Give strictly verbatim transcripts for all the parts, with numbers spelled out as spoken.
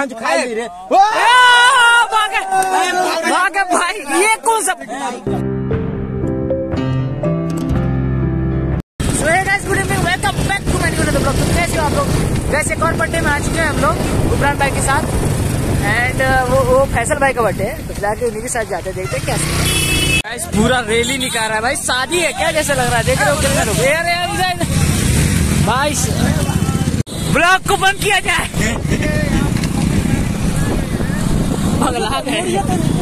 भागे भागे भाई, ये कौन सा good evening, welcome back to my new blog. तो कैसे हो आप लोग? वैसे कौन बर्थडे में आ चुके हैं हम लोग उमरान भाई के साथ, एंड वो वो फैसल भाई का बर्थडे है, तो फिलहाल उन्हीं के साथ जाते हैं, देखते हैं कैसे। पूरा रैली निकाल रहा है भाई, शादी है क्या जैसे लग रहा है, देख रहे हो कितने लोग भाई। ब्लॉग को बंद किया जाए, पगला गए।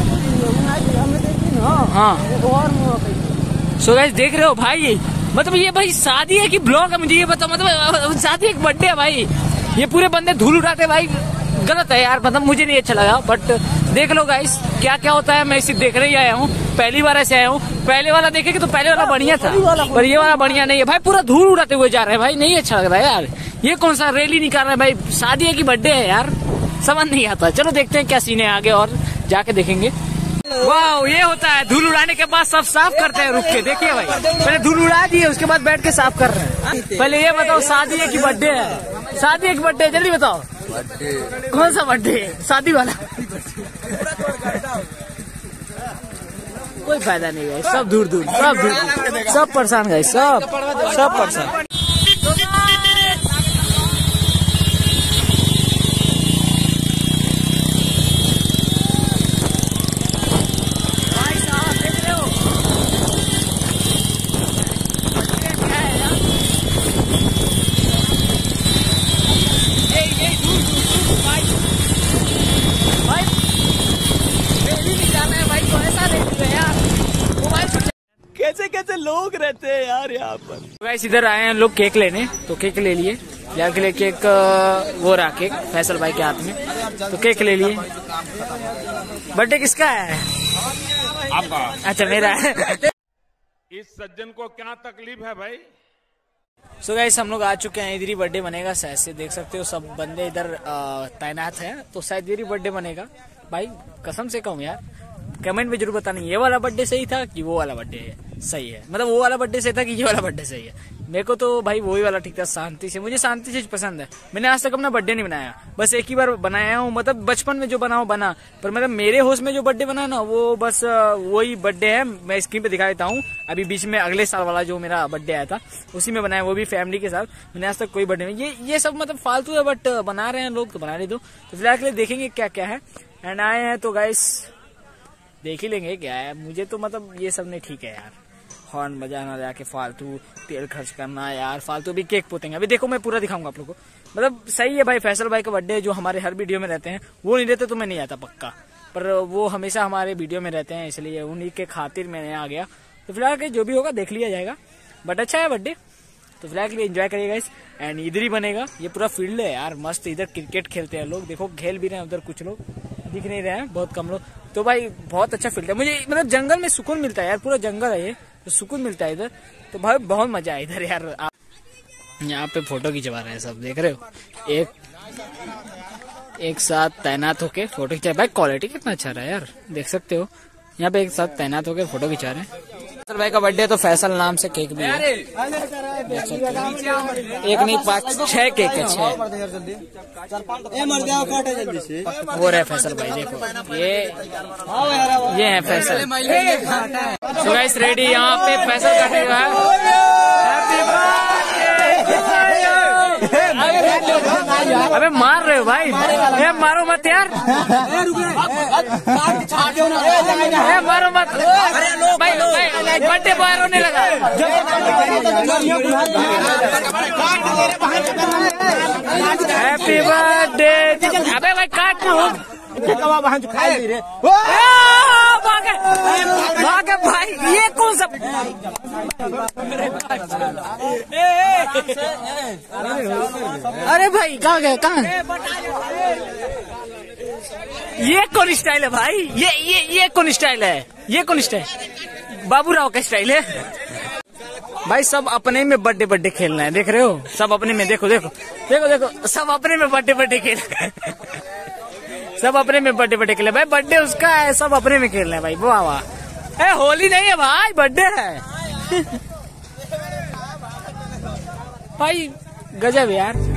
हाँ सो गाइस देख रहे हो भाई, मतलब ये भाई शादी है कि ब्लॉग है, मुझे ये बताओ। मतलब शादी एक बर्थडे है भाई, ये पूरे बंदे धूल उड़ाते भाई, गलत है यार, मतलब मुझे नहीं अच्छा लगा। बट देख लो गाइस क्या क्या होता है, मैं इसे देखने ही आया हूँ, पहली बार ऐसे आया हूँ। पहले वाला देखेंगे तो पहले वाला बढ़िया था, पर ये वाला बढ़िया नहीं है भाई, पूरा धूल उड़ाते हुए जा रहे हैं भाई, नहीं अच्छा लग रहा है यार। ये कौन सा रैली निकाल रहा है भाई, शादी है कि बर्थडे है यार, समझ नहीं आता। चलो देखते हैं क्या सीन है आगे, और जाके देखेंगे। वाह, ये होता है धूल उड़ाने के बाद सब साफ करते हैं रुक के, देखिए भाई, पहले धूल उड़ा दिए उसके बाद बैठ के साफ कर रहे हैं। पहले ये बताओ शादी है कि बर्थडे है? शादी है कि बर्थडे है, जल्दी बताओ। कौन सा बर्थडे है? शादी वाला। कोई फायदा नहीं है, सब दूर दूर, सब दूर दूर, सब परेशान गए, सब सब परेशान। कैसे कैसे लोग रहते हैं यार यहाँ पर। गाइस इधर आए हैं लोग केक लेने, तो केक ले लिए, यहाँ के लिए केक वो रहा केक फैसल भाई के हाथ में, तो केक ले लिए। बर्थडे किसका है? आपका। अच्छा मेरा है। इस सज्जन को क्या तकलीफ है भाई? सो so गाइस हम लोग आ चुके हैं, इधर ही बर्थडे बनेगा शायद से, देख सकते हो सब बंदे इधर तैनात है, तो शायद इधर ही बर्थडे बनेगा भाई, कसम से कहूँ यार। कमेंट में जरूर बताना ये वाला बर्थडे सही था कि वो वाला बर्थडे सही है, मतलब वो वाला बर्थडे सही था कि ये वाला बर्थडे सही है। मेरे को तो भाई वही वाला ठीक था, शांति से, मुझे शांति से पसंद है। मैंने आज तक अपना बर्थडे नहीं बनाया, बस एक ही बार बनाया हूँ, मतलब बचपन में जो बना हो बना, पर मतलब मेरे होश में जो बर्थडे बना ना वो बस वही बर्थडे है। मैं स्क्रीन पे दिखा देता हूँ, अभी बीच में अगले साल वाला जो मेरा बर्थडे आया था उसी में बनाया, वो भी फैमिली के साथ। मैंने आज तक कोई बर्थडे में, ये ये सब मतलब फालतू है, बट बना रहे हैं लोग तो बना रहे दो। तो फिलहाल के लिए देखेंगे क्या क्या है, एंड आए हैं तो गाइस देख ही लेंगे क्या है। मुझे तो मतलब ये सब नहीं ठीक है यार, हॉर्न बजाना, जाके फालतू तेल खर्च करना यार, फालतू भी केक पोतेंगे। अभी देखो मैं पूरा दिखाऊंगा आप लोगों को, मतलब सही है भाई। फैसल भाई का बर्थडे जो हमारे हर वीडियो में रहते हैं, वो नहीं रहते तो मैं नहीं आता पक्का, पर वो हमेशा हमारे वीडियो में रहते हैं, इसलिए उन्हीं के खातिर मैंने आ गया। तो फिलहाल जो भी होगा देख लिया जाएगा, बट अच्छा है बर्थडे, तो फिलहाल के लिए एंजॉय करिएगा इस। एंड इधर ही बनेगा, ये पूरा फील्ड है यार मस्त, इधर क्रिकेट खेलते हैं लोग, देखो खेल भी रहे हैं, उधर कुछ लोग दिख नहीं रहे हैं, बहुत कम लोग। तो भाई बहुत अच्छा फील्ड है, मुझे मतलब जंगल में सुकून मिलता है यार, पूरा जंगल है ये, तो सुकून मिलता है इधर, तो भाई बहुत मजा है इधर यार। आप यहाँ पे फोटो खिंचवा रहे हैं सब, देख रहे हो, एक एक साथ तैनात होके फोटो खिंचा। भाई क्वालिटी कितना अच्छा रहा है यार, देख सकते हो, यहाँ पे एक साथ तैनात होकर फोटो खिंचा रहे हैं। फैसल भाई का बर्थडे तो फैसल नाम से केक भी है, एक नहीं पाँच छह केक है, छह। वो रहे फैसल भाई, देखो ये ये है फैसल। तो गाइस रेडी, यहाँ पे फैसल काटेगा। अबे मार रहे हो भाई, ए मारो मत यार, ए मारो मत भाई, बर्थडे बॉय रोने लगा। Happy birthday. अबे भाई काट ना, भागे भाई, ये कौन सा अरे भाई कहाँ गए, कहाँ? ये कौन स्टाइल है भाई, ये ये ये कौन स्टाइल है, ये कौन स्टाइल? बाबूराव का स्टाइल है भाई। सब अपने में बर्थडे बर्थडे खेलना है, देख रहे हो, सब अपने में, देखो देखो देखो देखो, सब अपने में बर्थडे बर्थडे खेल सब अपने में बर्थडे बर्थडे खेले भाई, बर्थडे उसका है, सब अपने में खेलना है भाई। वाह वाह, ए होली नहीं है भाई, बर्थडे है भाई, गजब यार।